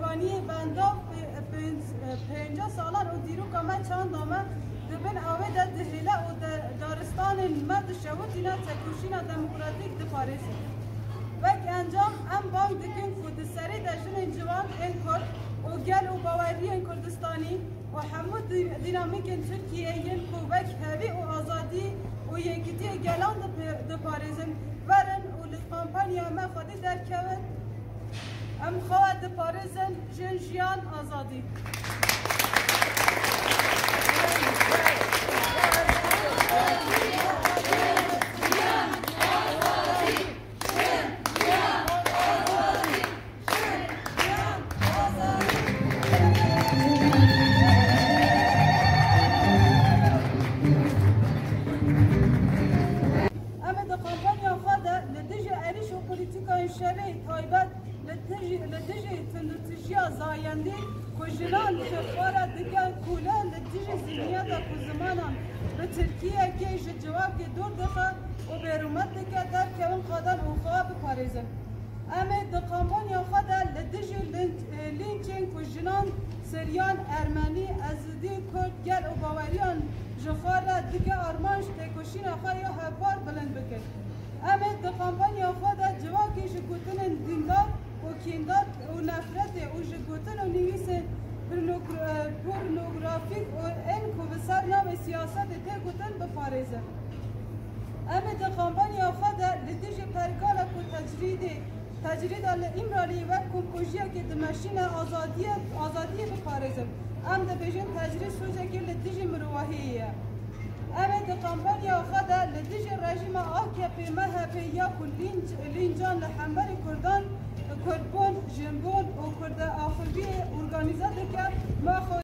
افغانی بندا 50 سالان و دیروکا ما چند آمد دبن آوه ده دهیله و دارستان مد شوتینا تکوشینا دموکراتیک دپارسی وک انجام ام بانک دکن خود سری دشن جوان این کرد و گل و باوری این کردستانی و همه دینامیک ترکیه این کو وک هوی و آزادی و یکیتی گلان دپارزن ورن و لکامپانیا ما خودی درکوت ام خواه دپارزن جنجیان آزادی لدیجی تندتجیا زایندی کجنان شفارا دیگر کوله لدیجی زینیاتا کزمانان به ترکیه کیش جواب که دور دخل و بیرومت دیگر در کون قادر و خواه بپاریزن اما دقامبانیا خدا لدیجی لینچین کجنان سریان ارمنی ازدی کرد گل و باوریان جخارا دیگر آرمانش تکوشین آخواه یا هفار بلند بکن اما دقامبانیا خدا جواب کیش گوتن دیندار و کیندار و نفرت و جگوتن و نویس پورنوگرافیک و این که بسر نام سیاست ته گوتن بپاریزن اما ده خانبانی آخواد لدیج پرگالا که تجرید امرالی و کمپوژیا که دمشین آزادی بپاریزن ام ده بیجن تجرید سوزه که لدیج مرواهیه اما ده خانبانی آخواد لدیج رژیم آکپی مهپی یا که لینجان لحنبر کردان کردبون، جنبون و کرد آخری ارگانیزاده که ما